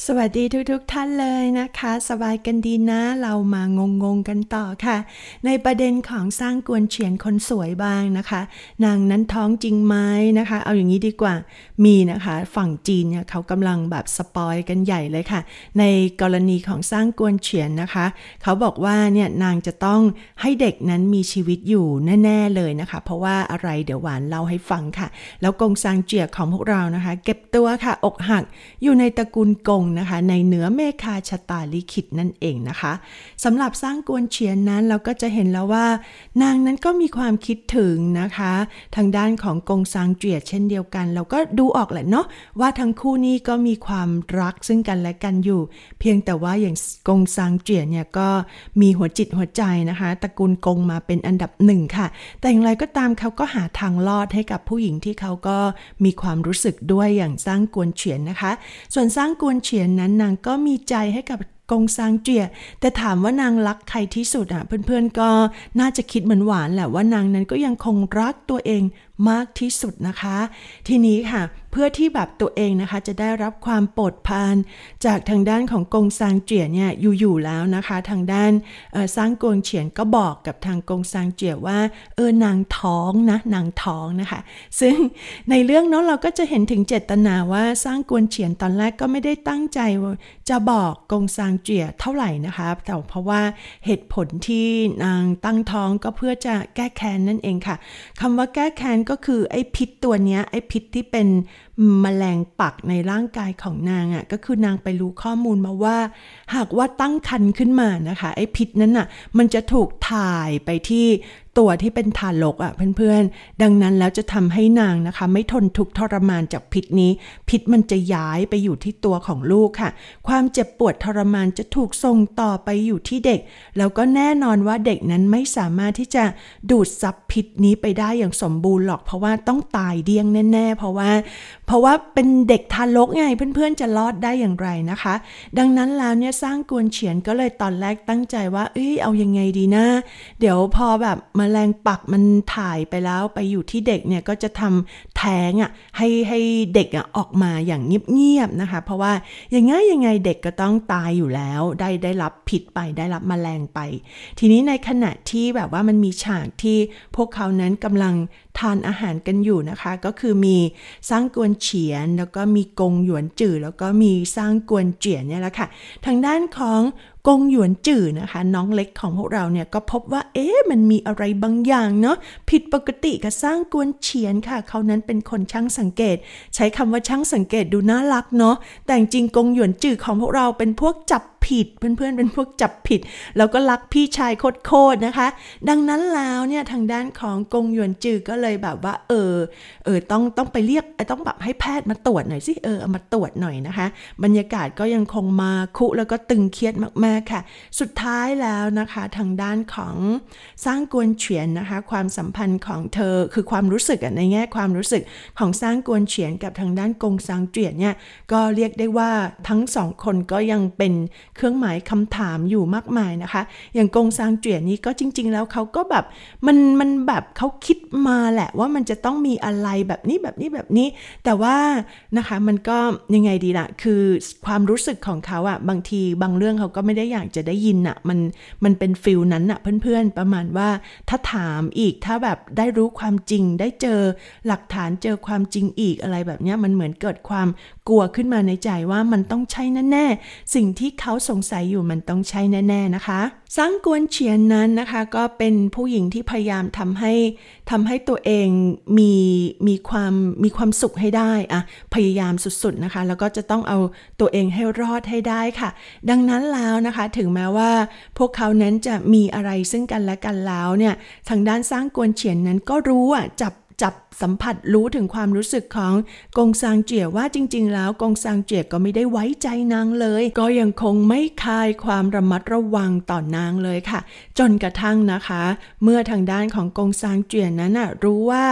สวัสดีทุกท่านเลยนะคะสบายกันดีนะเรามางงกันต่อค่ะในประเด็นของสร้างกวนเฉียนคนสวยบ้างนะคะนางนั้นท้องจริงไหมนะคะเอาอย่างนี้ดีกว่ามีนะคะฝั่งจีนเนี่ยเขากำลังแบบสปอยกันใหญ่เลยค่ะในกรณีของสร้างกวนเฉียนนะคะเขาบอกว่าเนี่ยนางจะต้องให้เด็กนั้นมีชีวิตอยู่แน่ๆเลยนะคะเพราะว่าอะไรเดี๋ยวหวานเล่าให้ฟังค่ะแล้วกงซางเจียของพวกเรานะคะเก็บตัวค่ะอกหักอยู่ในตระกูลกงนะคะในเหนือเมฆาชะตาลิขิตนั่นเองนะคะสำหรับสร้างกวนเฉียนนั้นเราก็จะเห็นแล้วว่านางนั้นก็มีความคิดถึงนะคะทางด้านของกงซางเจียเช่นเดียวกันเราก็ดูออกแหละเนาะว่าทั้งคู่นี้ก็มีความรักซึ่งกันและกันอยู่เพียงแต่ว่าอย่างกงซางเจียเนี่ยก็มีหัวจิตหัวใจนะคะตระกูลกงมาเป็นอันดับหนึ่งค่ะแต่อย่างไรก็ตามเขาก็หาทางลอดให้กับผู้หญิงที่เขาก็มีความรู้สึกด้วยอย่างสร้างกวนเฉียนนะคะส่วนสร้างกวนเฉียนนั้นนางก็มีใจให้กับกงซางเจียแต่ถามว่านางรักใครที่สุดอ่ะเพื่อนๆก็น่าจะคิดเหมือนหวานแหละว่านางนั้นก็ยังคงรักตัวเองมากที่สุดนะคะทีนี้ค่ะเพื่อที่แบบตัวเองนะคะจะได้รับความโปรดปรานจากทางด้านของกงซางเจียเนี่ยอยู่แล้วนะคะทางด้านสร้างกวนเฉียนก็บอกกับทางกงซางเจียว่านางท้องนะนางท้องนะคะซึ่งในเรื่องเนาะเราก็จะเห็นถึงเจตนาว่าสร้างกวนเฉียนตอนแรกก็ไม่ได้ตั้งใจจะบอกกงซางเจียเท่าไหร่นะคะแต่เพราะว่าเหตุผลที่นางตั้งท้องก็เพื่อจะแก้แค้นนั่นเองค่ะคำว่าแก้แค้นก็คือไอ้พิษตัวเนี้ยไอ้พิษที่เป็นแมลงปักในร่างกายของนางอ่ะก็คือนางไปรู้ข้อมูลมาว่าหากว่าตั้งครรภ์ขึ้นมานะคะไอ้พิษนั้นอ่ะมันจะถูกถ่ายไปที่ตัวที่เป็นทารกอ่ะเพื่อนๆดังนั้นแล้วจะทำให้นางนะคะไม่ทนทุกข์ทรมานจากพิษนี้พิษมันจะย้ายไปอยู่ที่ตัวของลูกค่ะความเจ็บปวดทรมานจะถูกส่งต่อไปอยู่ที่เด็กแล้วก็แน่นอนว่าเด็กนั้นไม่สามารถที่จะดูดซับพิษนี้ไปได้อย่างสมบูรณ์หรอกเพราะว่าต้องตายเดี้ยงแน่ๆเพราะว่าเป็นเด็กทารกไงเพื่อนๆจะรอดได้อย่างไรนะคะดังนั้นแล้วเนี่ยสร้างกวนเฉียนก็เลยตอนแรกตั้งใจว่าเอายังไงดีนะเดี๋ยวพอแบบแมลงปักมันถ่ายไปแล้วไปอยู่ที่เด็กเนี่ยก็จะทำแท้งอ่ะให้เด็กอ่ะออกมาอย่างเงียบๆนะคะเพราะว่ายังไงเด็กก็ต้องตายอยู่แล้วได้รับพิษไปได้รับแมลงไปทีนี้ในขณะที่แบบว่ามันมีฉากที่พวกเขานั้นกำลังทานอาหารกันอยู่นะคะก็คือมีสร้างกวนเฉียนแล้วก็มีกงหยวนจื่อแล้วก็มีสร้างกวนเจี๋ยเนี่ยแหละค่ะทางด้านของกงหยวนจื่อนะคะน้องเล็กของพวกเราเนี่ยก็พบว่ามันมีอะไรบางอย่างเนาะผิดปกติกับสร้างกวนเฉียนค่ะเขานั้นเป็นคนช่างสังเกตใช้คำว่าช่างสังเกตดูน่ารักเนาะแต่จริงกงหยวนจื่อของพวกเราเป็นพวกจับผิดเพื่อนๆเป็นพวกจับผิดแล้วก็รักพี่ชายโคตรนะคะดังนั้นแล้วเนี่ยทางด้านของกงหยวนจื่อก็เลยแบบว่าต้องไปเรียกต้องแบบให้แพทย์มาตรวจหน่อยสิเอามาตรวจหน่อยนะคะบรรยากาศก็ยังคงมาคุแล้วก็ตึงเครียดมากๆค่ะสุดท้ายแล้วนะคะทางด้านของสร้างกวนเฉียนนะคะความสัมพันธ์ของเธอคือความรู้สึกในแง่ความรู้สึกของสร้างกวนเฉียนกับทางด้านกงซางเจี๋ยเนี่ยก็เรียกได้ว่าทั้งสองคนก็ยังเป็นเครื่องหมายคำถามอยู่มากมายนะคะอย่างกงซางเจี๋ยนี้ก็จริงๆแล้วเขาก็แบบมันแบบเขาคิดมาแหละว่ามันจะต้องมีอะไรแบบนี้แต่ว่านะคะมันก็ยังไงดีล่ะคือความรู้สึกของเขาอ่ะบางทีบางเรื่องเขาก็ไม่ได้อยากจะได้ยินอ่ะมันเป็นฟิลนั้นอ่ะเพื่อนๆประมาณว่าถ้าถามอีกถ้าแบบได้รู้ความจริงได้เจอหลักฐานเจอความจริงอีกอะไรแบบนี้มันเหมือนเกิดความกลัวขึ้นมาในใจว่ามันต้องใช่แน่ๆสิ่งที่เขาสงสัยอยู่มันต้องใช่แน่ๆนะคะสร้างกวนเฉียนนั้นนะคะก็เป็นผู้หญิงที่พยายามทำให้ตัวเองมีความสุขให้ได้พยายามสุดๆนะคะแล้วก็จะต้องเอาตัวเองให้รอดให้ได้ค่ะดังนั้นแล้วนะคะถึงแม้ว่าพวกเขานั้นจะมีอะไรซึ่งกันและกันแล้วเนี่ยทางด้านสร้างกวนเฉียนนั้นก็รู้จับสัมผัสรู้ถึงความรู้สึกของกงซางเจี๋ยว่าจริงๆแล้วกงซางเจี๋ยก็ไม่ได้ไว้ใจนางเลยก็ยังคงไม่คายความระมัดระวังต่อนางเลยค่ะจนกระทั่งนะคะเมื่อทางด้านของกงซางเจี๋ยนั้นรู้ว่า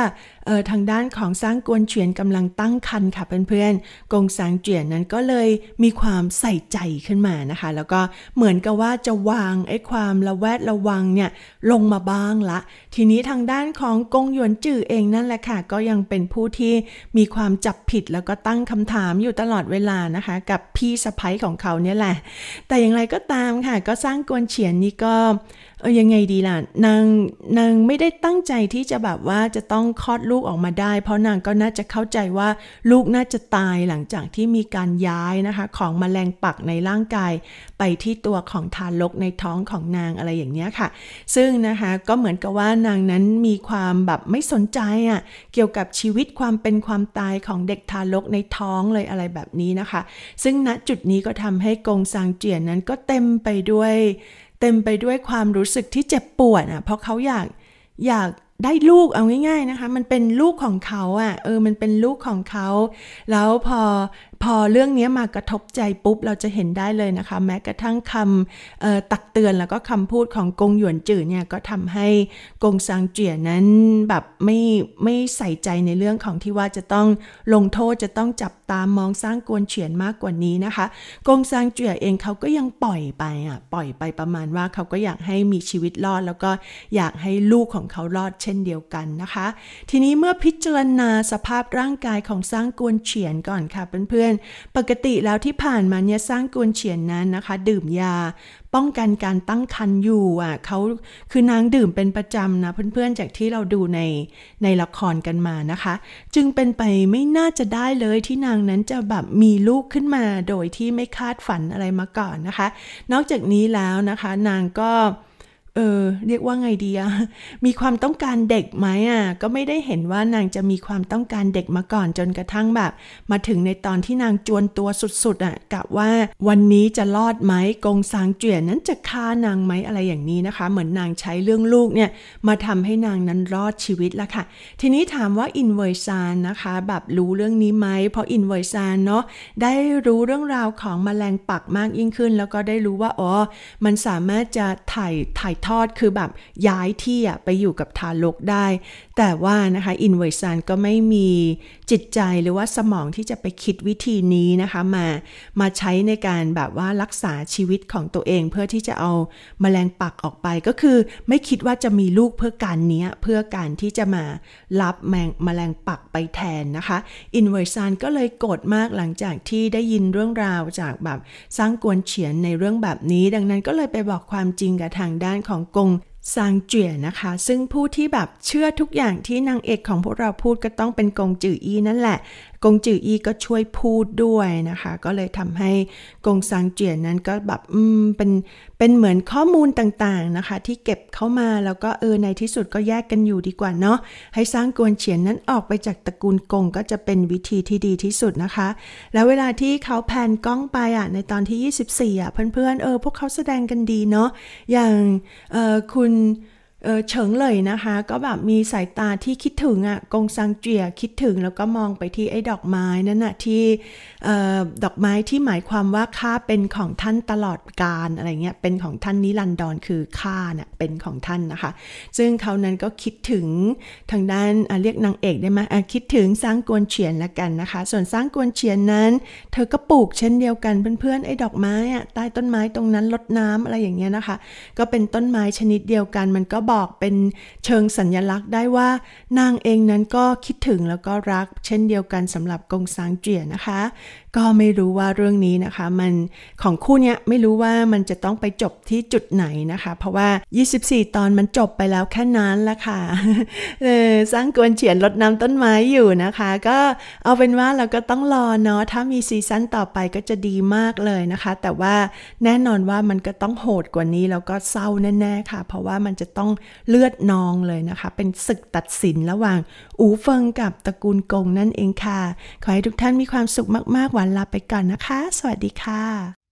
ทางด้านของซางกวนเฉียนกำลังตั้งครรภ์ค่ะเพื่อนๆกงซางเจี๋ยนั้นก็เลยมีความใส่ใจขึ้นมานะคะแล้วก็เหมือนกับว่าจะวางไอ้ความระแวดระวังเนี่ยลงมาบ้างละทีนี้ทางด้านของกงหยวนจื่อเองนั่นแหละค่ะก็ยังเป็นผู้ที่มีความจับผิดแล้วก็ตั้งคำถามอยู่ตลอดเวลานะคะกับพี่สะใภ้ของเขาเนี่ยแหละแต่อย่างไรก็ตามค่ะก็ซางกวนเฉียนนี่ก็ยังไงดีล่ะนางไม่ได้ตั้งใจที่จะแบบว่าจะต้องคลอดลูกออกมาได้เพราะนางก็น่าจะเข้าใจว่าลูกน่าจะตายหลังจากที่มีการย้ายนะคะของแมลงปักในร่างกายไปที่ตัวของทารกในท้องของนางอะไรอย่างเนี้ยค่ะซึ่งนะคะก็เหมือนกับว่านางนั้นมีความแบบไม่สนใจเกี่ยวกับชีวิตความเป็นความตายของเด็กทารกในท้องเลยอะไรแบบนี้นะคะซึ่งณจุดนี้ก็ทำให้กงซางเจี๋ยนั้นก็เต็มไปด้วยความรู้สึกที่เจ็บปวดเพราะเขาอยากได้ลูกเอาง่ายๆนะคะมันเป็นลูกของเขามันเป็นลูกของเขาแล้วพอเรื่องนี้มากระทบใจปุ๊บเราจะเห็นได้เลยนะคะแม้กระทั่งคำตักเตือนแล้วก็คำพูดของกงหยวนจื่อเนี่ยก็ทำให้กงซางเจี๋ยนั้นแบบไม่ใส่ใจในเรื่องของที่ว่าจะต้องลงโทษจะต้องจับตามองซางกวนเฉียนมากกว่านี้นะคะกงซางเจี๋ยเองเขาก็ยังปล่อยไปประมาณว่าเขาก็อยากให้มีชีวิตรอดแล้วก็อยากให้ลูกของเขารอดเช่นเดียวกันนะคะทีนี้เมื่อพิจารณาสภาพร่างกายของซางกวนเฉียนก่อนค่ะเพื่อนๆปกติแล้วที่ผ่านมาเนี่ยซางกวนเฉียนนั้นนะคะดื่มยาป้องกันการตั้งครรภ์อยู่เขาคือนางดื่มเป็นประจำนะเพื่อนๆจากที่เราดูในละครกันมานะคะจึงเป็นไปไม่น่าจะได้เลยที่นางนั้นจะแบบมีลูกขึ้นมาโดยที่ไม่คาดฝันอะไรมาก่อนนะคะนอกจากนี้แล้วนะคะนางก็เรียกว่าไงดีมีความต้องการเด็กไหมก็ไม่ได้เห็นว่านางจะมีความต้องการเด็กมาก่อนจนกระทั่งแบบมาถึงในตอนที่นางจวนตัวสุดๆกะว่าวันนี้จะรอดไหมกงซางเจี๋ยนั้นจะฆ่านางไหมอะไรอย่างนี้นะคะเหมือนนางใช้เรื่องลูกเนี่ยมาทำให้นางนั้นรอดชีวิตละค่ะทีนี้ถามว่าอินเวย์ซานนะคะแบบรู้เรื่องนี้ไหมเพราะอินเวย์ซานเนาะได้รู้เรื่องราวของแมลงปักมากยิ่งขึ้นแล้วก็ได้รู้ว่ามันสามารถจะถ่ายทอดคือแบบย้ายที่ไปอยู่กับทารกได้แต่ว่านะคะอินเวย์ซานก็ไม่มีจิตใจหรือว่าสมองที่จะไปคิดวิธีนี้นะคะมาใช้ในการแบบว่ารักษาชีวิตของตัวเองเพื่อที่จะเอาแมลงปักออกไปก็คือไม่คิดว่าจะมีลูกเพื่อการนี้เพื่อการที่จะมารับแมลงปักไปแทนนะคะอินเวย์ซานก็เลยโกรธมากหลังจากที่ได้ยินเรื่องราวจากแบบซางกวนเฉียนในเรื่องแบบนี้ดังนั้นก็เลยไปบอกความจริงกับทางด้านของกงซางเจี๋ยนะคะซึ่งผู้ที่แบบเชื่อทุกอย่างที่นางเอกของพวกเราพูดก็ต้องเป็นกงจื่ออี้นั่นแหละกงจื่ออี้ก็ช่วยพูดด้วยนะคะก็เลยทำให้กงซางเจี๋ยนั้นก็แบบเป็นเหมือนข้อมูลต่างๆนะคะที่เก็บเข้ามาแล้วก็ในที่สุดก็แยกกันอยู่ดีกว่าเนาะให้ซางกวนเฉียนนั้นออกไปจากตระกูลกงก็จะเป็นวิธีที่ดีที่สุดนะคะแล้วเวลาที่เขาแพนกล้องไปในตอนที่24เพื่อนๆพวกเขาแสดงกันดีเนาะอย่างคุณเฉิงเลยนะคะก็แบบมีสายตาที่คิดถึงกงซางเจี๋ยคิดถึงแล้วก็มองไปที่ไอ้ดอกไม้นั่นที่ดอกไม้ที่หมายความว่าข้าเป็นของท่านตลอดกาลอะไรเงี้ยเป็นของท่านนิรันดรคือข้าเนี่ยเป็นของท่านนะคะซึ่งเขานั้นก็คิดถึงทางด้านเรียกนางเอกได้ไหมคิดถึงซางกวนเฉียนละกันนะคะส่วนซางกวนเฉียนนั้นเธอก็ปลูกเช่นเดียวกันเพื่อนๆไอ้ดอกไม้ใต้ต้นไม้ตรงนั้นรดน้ำอะไรอย่างเงี้ยนะคะก็เป็นต้นไม้ชนิดเดียวกันมันก็บอกเป็นเชิงสัญลักษณ์ได้ว่านางเองนั้นก็คิดถึงแล้วก็รักเช่นเดียวกันสำหรับกงซางเจี๋ยนะคะก็ไม่รู้ว่าเรื่องนี้นะคะมันของคู่เนี้ยไม่รู้ว่ามันจะต้องไปจบที่จุดไหนนะคะเพราะว่า24ตอนมันจบไปแล้วแค่นั้นละค่ะสร้างกวนเฉียนรดน้ำต้นไม้อยู่นะคะก็เอาเป็นว่าเราก็ต้องรอเนาะถ้ามีซีซั่นต่อไปก็จะดีมากเลยนะคะแต่ว่าแน่นอนว่ามันก็ต้องโหดกว่านี้แล้วก็เศร้าแน่ๆค่ะเพราะว่ามันจะต้องเลือดนองเลยนะคะเป็นศึกตัดสินระหว่างอูเฟิงกับตระกูลกงนั่นเองค่ะขอให้ทุกท่านมีความสุขมากๆหวานลาไปก่อนนะคะสวัสดีค่ะ